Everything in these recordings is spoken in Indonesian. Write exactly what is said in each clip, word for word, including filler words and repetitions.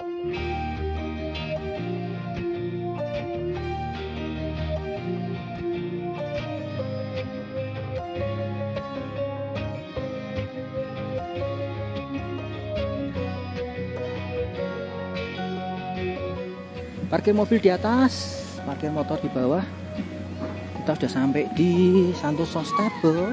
Parkir mobil di atas, parkir motor di bawah. Kita sudah sampai di Santoso Stable.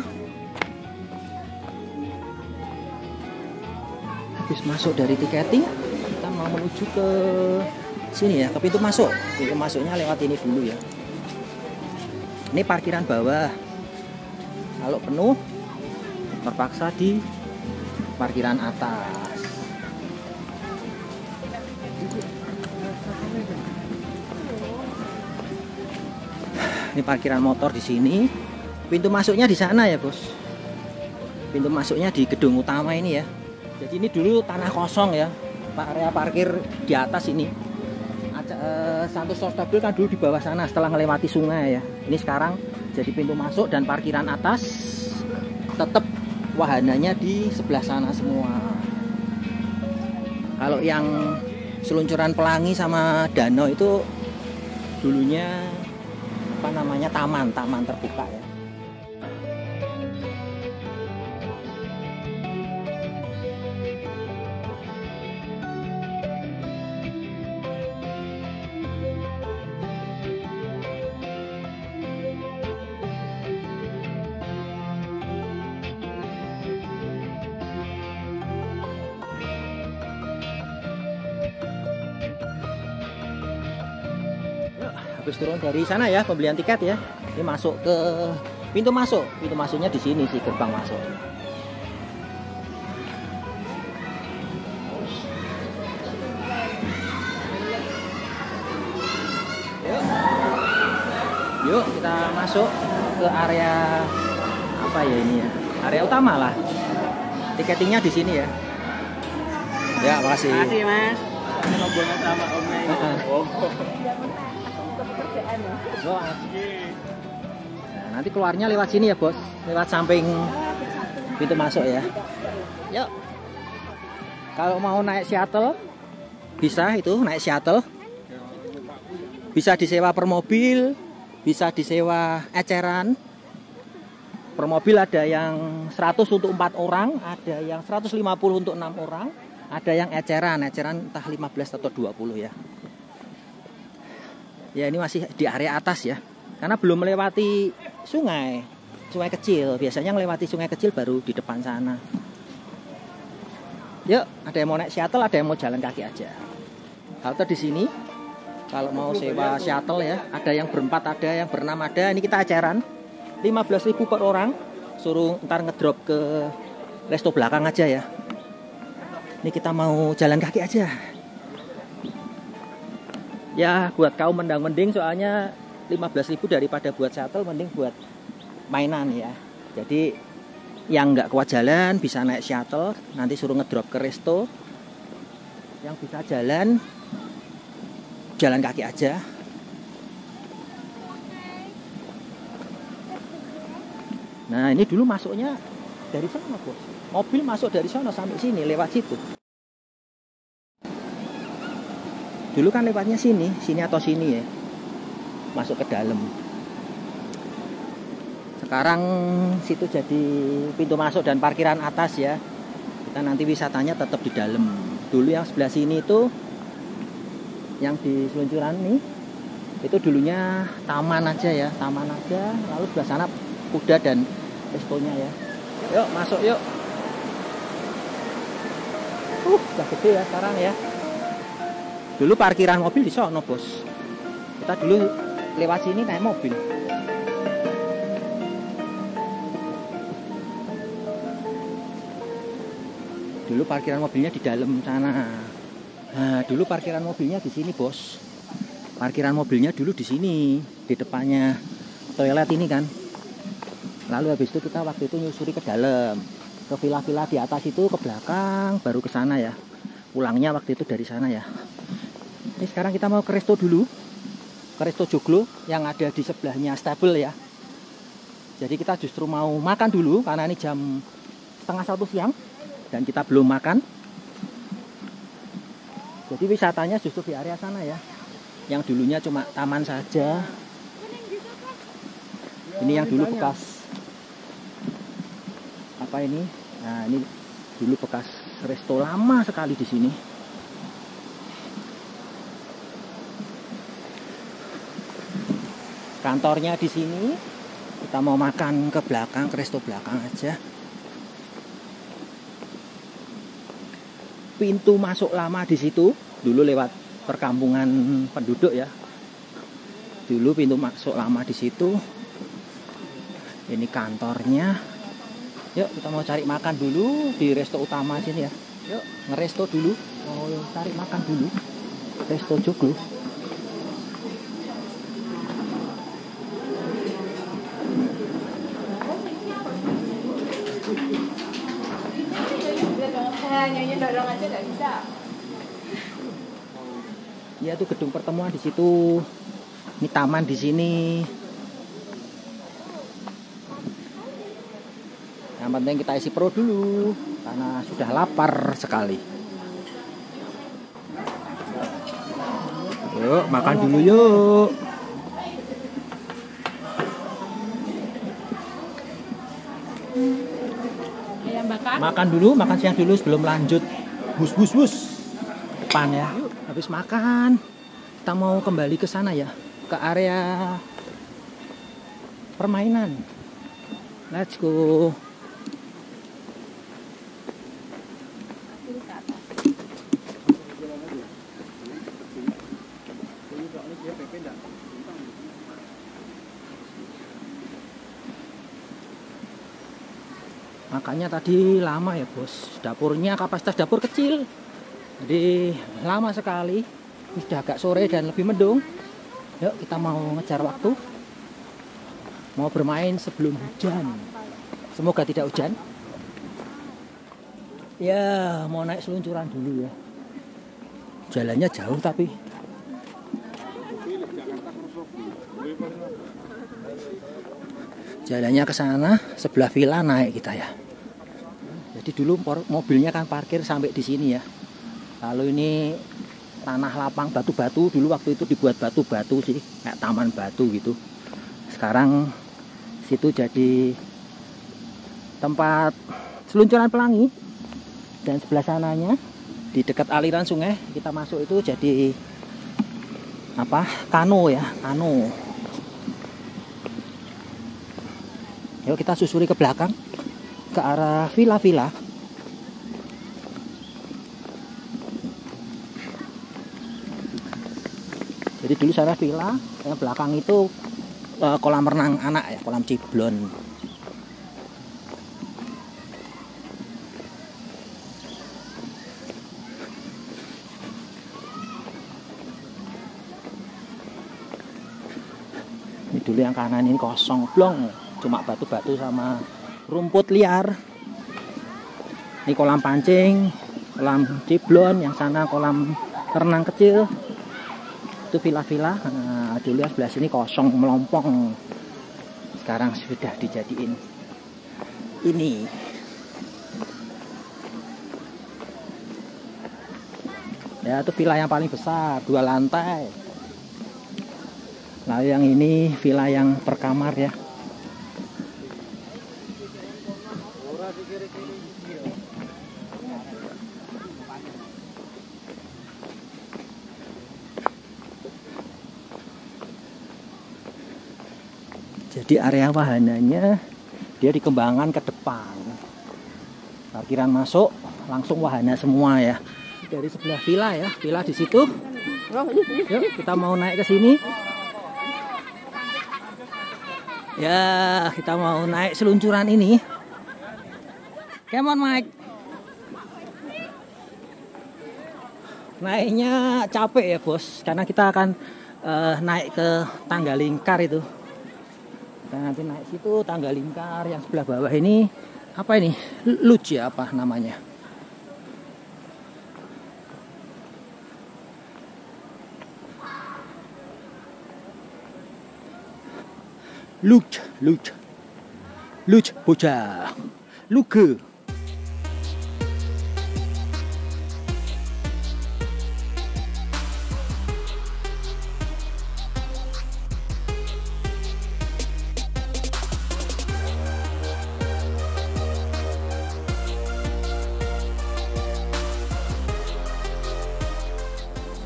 Habis masuk dari tiketing, kita mau menuju ke sini ya, ke pintu masuk. Pintu masuknya lewat ini dulu ya. Ini parkiran bawah. Kalau penuh, terpaksa di parkiran atas. Ini parkiran motor di sini. Pintu masuknya di sana ya, Bos. Pintu masuknya di gedung utama ini ya. Jadi ini dulu tanah kosong ya. Area parkir di atas ini. Santoso Stable kan dulu di bawah sana setelah melewati sungai ya. Ini sekarang jadi pintu masuk dan parkiran atas tetap wahananya di sebelah sana semua. Kalau yang seluncuran pelangi sama danau itu dulunya apa namanya taman, taman terbuka ya. Habis turun dari sana ya pembelian tiket ya, ini masuk ke pintu masuk. Pintu masuknya di sini sih, gerbang masuk. Yuk, yuk kita masuk ke area apa ya ini ya? Area utama lah. Tiketingnya di sini ya. Ya, makasih. Makasih Mas. Nomornya sama Om. Oh. Nah, nanti keluarnya lewat sini ya, Bos. Lewat samping pintu masuk ya. Yuk. Kalau mau naik shuttle bisa itu naik shuttle. Bisa disewa per mobil, bisa disewa eceran. Per mobil ada yang seratus untuk empat orang, ada yang seratus lima puluh untuk enam orang, ada yang eceran, eceran entah lima belas atau dua puluh ya. Ya ini masih di area atas ya, karena belum melewati sungai, sungai kecil. Biasanya melewati sungai kecil baru di depan sana. Yuk, ada yang mau naik shuttle, ada yang mau jalan kaki aja. Halte di sini. Kalau mau sewa shuttle ya, ada yang berempat, ada yang berenam, ada. Ini kita eceran, lima belas ribu per orang. Suruh ntar ngedrop ke resto belakang aja ya. Ini kita mau jalan kaki aja. Ya buat kaum mendang-mending, soalnya lima belas ribu daripada buat shuttle, mending buat mainan ya. Jadi yang nggak kuat jalan bisa naik shuttle, nanti suruh ngedrop ke resto. Yang bisa jalan, jalan kaki aja. Nah ini dulu masuknya dari sana, Bos. Mobil masuk dari sana sampai sini lewat situ. Dulu kan lewatnya sini, sini atau sini ya, masuk ke dalam. Sekarang situ jadi pintu masuk dan parkiran atas ya. Kita nanti wisatanya tetap di dalam. Dulu yang sebelah sini itu, yang di seluncuran nih, itu dulunya taman aja ya, taman aja. Lalu sebelah sana kuda dan restonya ya. Yuk masuk yuk. Uh, udah gede ya sekarang ya. Dulu parkiran mobil di sono, Bos. Kita dulu lewat sini naik mobil. Dulu parkiran mobilnya di dalam sana. Nah, dulu parkiran mobilnya di sini, Bos. Parkiran mobilnya dulu di sini, di depannya toilet ini kan. Lalu habis itu kita waktu itu nyusuri ke dalam, ke villa-villa di atas itu, ke belakang, baru ke sana ya. Pulangnya waktu itu dari sana ya. Ini sekarang kita mau ke resto dulu, ke resto Joglo yang ada di sebelahnya Stable ya. Jadi kita justru mau makan dulu karena ini jam setengah satu siang dan kita belum makan. Jadi wisatanya justru di area sana ya. Yang dulunya cuma taman saja. Ini yang dulu bekas apa ini? Nah, ini dulu bekas resto lama sekali di sini. Kantornya di sini. Kita mau makan ke belakang, ke resto belakang aja. Pintu masuk lama di situ. Dulu lewat perkampungan penduduk ya. Dulu pintu masuk lama di situ. Ini kantornya. Yuk kita mau cari makan dulu di resto utama sini ya. Yuk ngeresto dulu. Mau cari makan dulu. Resto Joglo. Nyanyi dorong aja nggak bisa. Ya tuh gedung pertemuan di situ. Ini taman di sini. Yang penting kita isi perut dulu karena sudah lapar sekali. Yuk makan dulu yuk. Makan dulu, makan siang dulu sebelum lanjut bus bus bus depan ya. Yuk, habis makan kita mau kembali ke sana ya, ke area permainan. Let's go. Makanya tadi lama ya bos, dapurnya kapasitas dapur kecil, jadi lama sekali. Sudah agak sore dan lebih mendung. Yuk kita mau ngejar waktu, mau bermain sebelum hujan. Semoga tidak hujan. Ya mau naik seluncuran dulu ya. Jalannya jauh tapi jalannya ke sana, sebelah villa naik kita ya. Jadi dulu mobilnya kan parkir sampai di sini ya. Lalu ini tanah lapang batu-batu, dulu waktu itu dibuat batu-batu sih, kayak taman batu gitu. Sekarang situ jadi tempat seluncuran pelangi. Dan sebelah sananya di dekat aliran sungai kita masuk itu jadi apa? Kano ya, kano. Yuk kita susuri ke belakang, ke arah villa-villa. Jadi dulu sana villa, yang belakang itu uh, kolam renang anak ya, kolam ciblon. Ini dulu yang kanan ini kosong blong, cuma batu-batu sama rumput liar. Ini kolam pancing, kolam ciblon, yang sana kolam renang kecil. Itu villa-villa. Nah, dulu yang sebelah sini kosong melompong. Sekarang sudah dijadiin ini. Ya, itu villa yang paling besar, dua lantai. Lalu yang ini villa yang per kamar ya. Jadi area wahananya dia dikembangkan ke depan. Parkiran masuk langsung wahana semua ya. Dari sebelah villa ya, villa di situ. Yuk kita mau naik ke sini. Ya, kita mau naik seluncuran ini. Come on, Mike. Naiknya capek ya, Bos. Karena kita akan uh, naik ke tangga lingkar itu. Kita nanti naik situ, tangga lingkar yang sebelah bawah ini. Apa ini? Luge ya, apa namanya? Luge, luge, luge bocah, luge.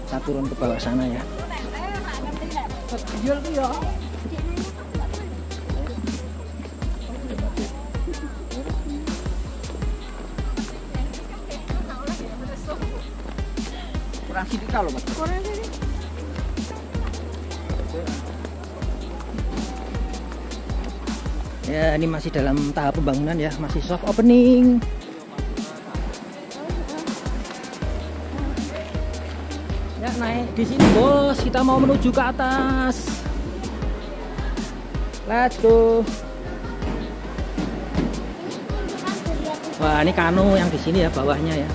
Kita turun ke bawah sana ya. Kurang sedikit kalau Mas. Kurang sini. Ya, ini masih dalam tahap pembangunan ya, masih soft opening. Ya, naik di sini bos, kita mau menuju ke atas. Let's go. Wah, ini kano yang di sini ya, bawahnya ya.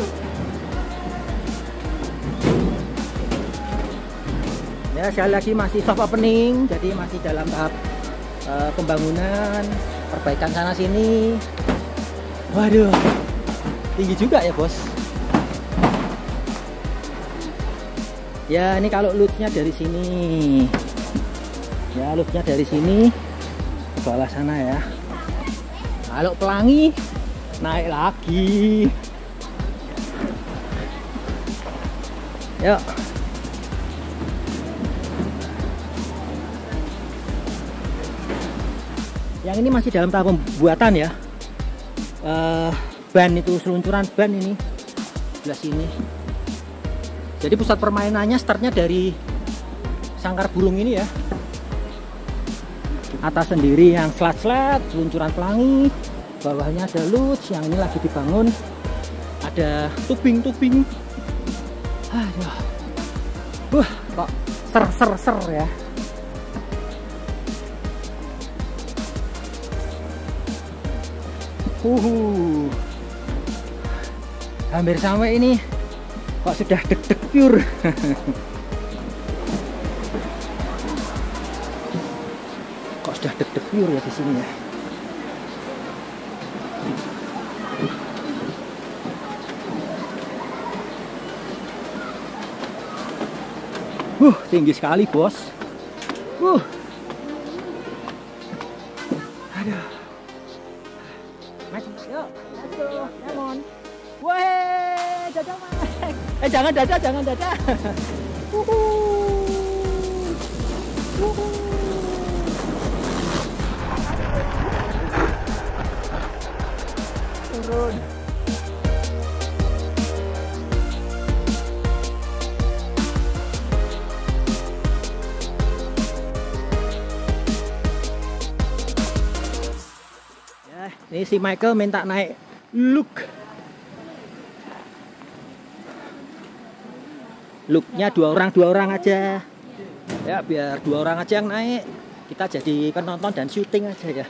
Ya, sekali lagi masih soft opening, jadi masih dalam tahap uh, pembangunan, perbaikan sana sini. Waduh, tinggi juga ya bos. Ya, ini kalau lootnya dari sini. Ya, lootnya dari sini ke bawah sana ya. Kalau pelangi naik lagi. Yuk. Yang ini masih dalam tahap pembuatan ya. Uh, ban itu, seluncuran ban ini sebelah sini. Jadi pusat permainannya startnya dari sangkar burung ini ya. Atas sendiri yang slat-slat, seluncuran pelangi. Bawahnya ada luts, yang ini lagi dibangun. Ada tubing-tubing. Aduh. Wah, kok ser-ser-ser ya. Uhuh. Hampir sampai ini. Kok sudah deg-deg pure. Kok sudah deg-deg pure ya di sini ya. Uh, tinggi sekali bos. Uh. Aduh. Yuk, let's go, come on. Weh, Dada Mike. Eh, jangan Dada, jangan Dada. Wuhu. Wuhu. Turun. Ini si Michael minta naik look. Looknya dua orang dua orang aja. Ya biar dua orang aja yang naik. Kita jadi penonton dan syuting aja ya.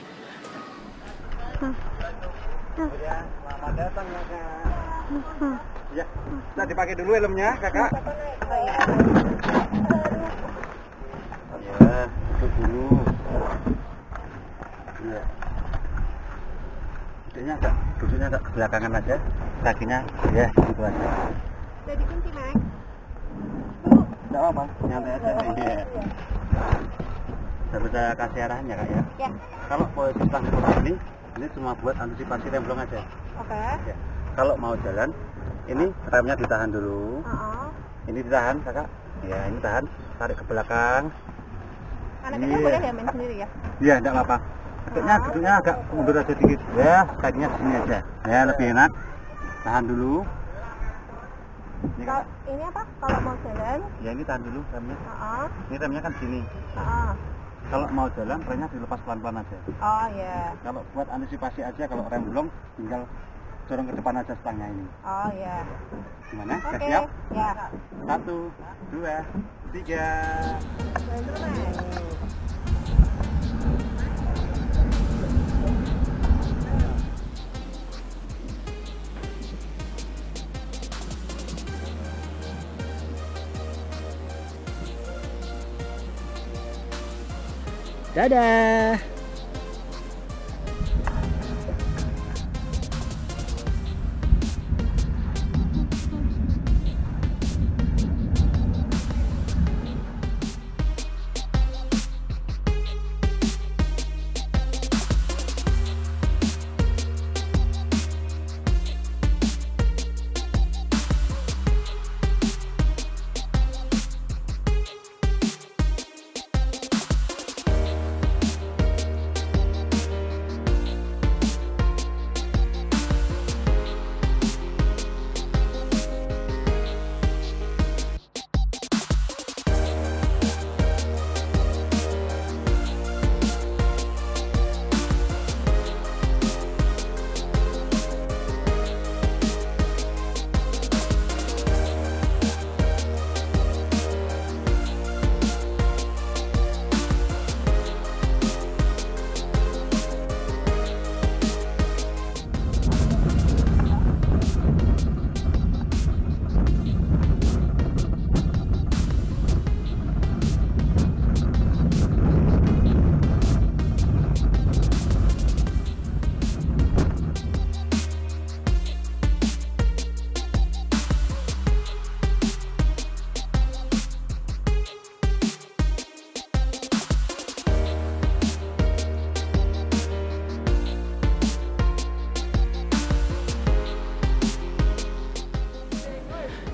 Selamat datang kakak. Ya, kita dipakai dulu helmnya kakak. Ya, itu dulu. Ya. Duduknya agak, duduknya agak belakangan aja, kakinya ya gitu aja. Udah dikunci, Mike? Enggak apa-apa, nyantai aja. Iya. Saya bisa kasih arahnya kak ya. Ya. Kalau posisi sebelah seperti ini, ini cuma buat antisipasi remblong aja. Oke. Ya. Kalau mau jalan, ini remnya ditahan dulu. Uh-uh. Ini ditahan kakak. Ya ini tahan, tarik ke belakang. Anaknya Iya. boleh ya main sendiri ya? Iya, enggak apa-apa. Duduknya, duduknya agak mundur aja dikit. Ya, kakinya di sini aja. Ya, lebih enak. Tahan dulu. Ini, Kalau ini apa? Kalau mau jalan? ya ini tahan dulu remnya. Uh-uh. Ini remnya kan sini. Uh-uh. Kalau mau jalan, remnya dilepas pelan-pelan aja. Oh ya. Kalau buat antisipasi aja, kalau rem belum, tinggal dorong ke depan aja stangnya ini. Oh ya. Gimana? Oke. Udah siap? Ya. Satu, dua, tiga. Jalan dulu, Mike. Dadah.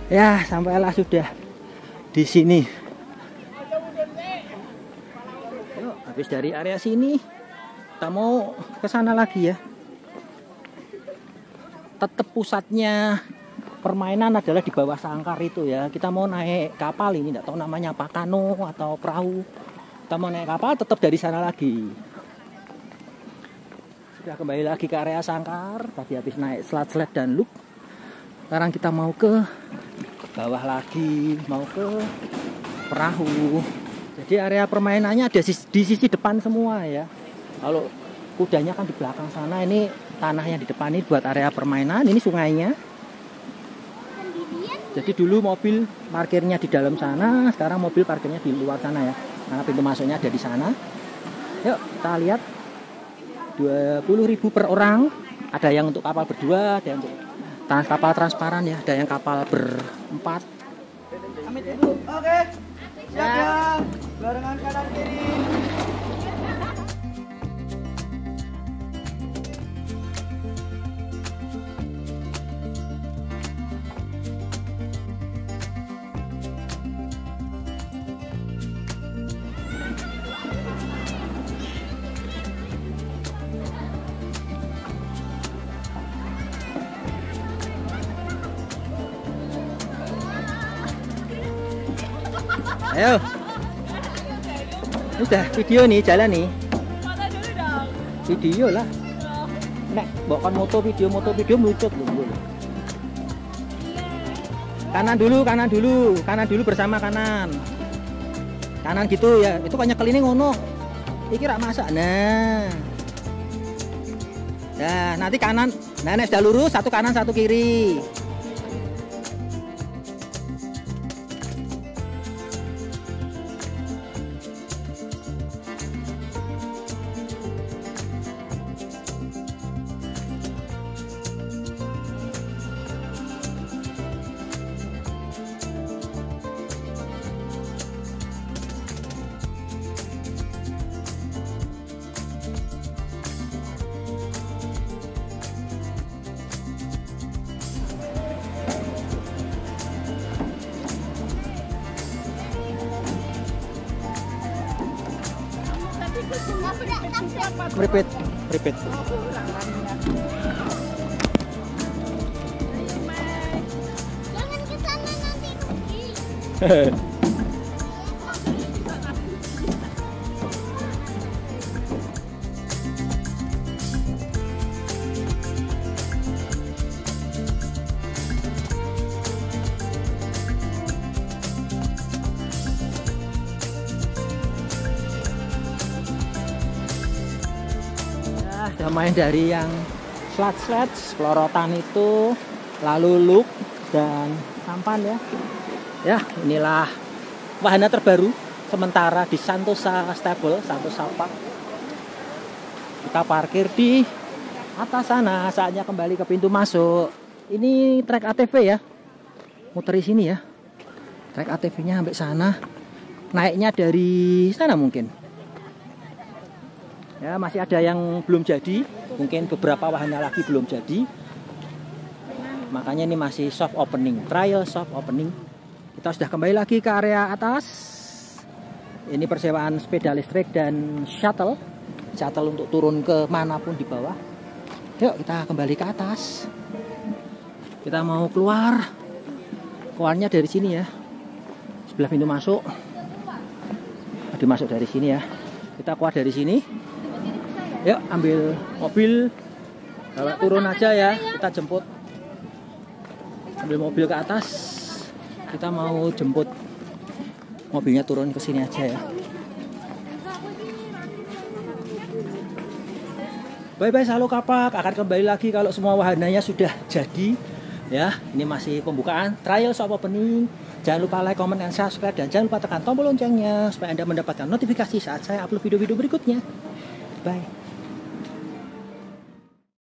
Ya, sampailah sudah di sini. Yuk, habis dari area sini, kita mau ke sana lagi ya. Tetap pusatnya permainan adalah di bawah sangkar itu ya. Kita mau naik kapal ini, tidak tahu namanya apa, kano atau perahu. Kita mau naik kapal, tetap dari sana lagi. Sudah kembali lagi ke area sangkar. Tadi habis naik sled-sled dan loop. Sekarang kita mau ke bawah lagi, mau ke perahu. Jadi area permainannya ada di sisi depan semua ya. Kalau kudanya kan di belakang sana, ini tanahnya di depan ini buat area permainan. Ini sungainya. Jadi dulu mobil parkirnya di dalam sana, sekarang mobil parkirnya di luar sana ya. Karena pintu masuknya ada di sana. Yuk kita lihat. dua puluh ribu per orang. Ada yang untuk kapal berdua, ada yang untuk trans kapal transparan ya, ada yang kapal berempat. Oke. Siap ya. Barengan kanan kiri. Ayo. Udah video nih, jalan nih. Video lah. Nek, bawa moto video, moto video melucut belum. Kanan dulu, kanan dulu, kanan dulu bersama kanan. Kanan gitu ya. Itu kan nyekel ini ngono. Iki rak masak. Nah. Nah, nanti kanan. Nah, nek sudah lurus, satu kanan, satu kiri. Repeat, repeat. Jangan ke sana nanti rugi. Sudah main dari yang sled-sled, pelorotan itu, lalu loop dan sampan ya. Ya, inilah wahana terbaru sementara di Santosa Stable, Santosa Park. Kita parkir di atas sana, saatnya kembali ke pintu masuk. Ini trek A T V ya. Muter di sini ya. Trek A T V-nya sampai sana. Naiknya dari sana mungkin. Ya, masih ada yang belum jadi, mungkin beberapa wahana lagi belum jadi. Makanya ini masih soft opening, trial soft opening. Kita sudah kembali lagi ke area atas. Ini persewaan sepeda listrik dan shuttle. Shuttle untuk turun ke manapun di bawah. Yuk kita kembali ke atas. Kita mau keluar. Keluarnya dari sini ya. Sebelah pintu masuk. Dimasuk dari sini ya. Kita keluar dari sini. Yuk ambil mobil, bawa turun aja ya, kita jemput. Ambil mobil ke atas, kita mau jemput mobilnya turun ke sini aja ya. Bye bye Salo Kapak, akan kembali lagi kalau semua wahananya sudah jadi ya. Ini masih pembukaan, trial soft opening. Jangan lupa like, comment, dan subscribe, dan jangan lupa tekan tombol loncengnya supaya Anda mendapatkan notifikasi saat saya upload video-video berikutnya. Bye.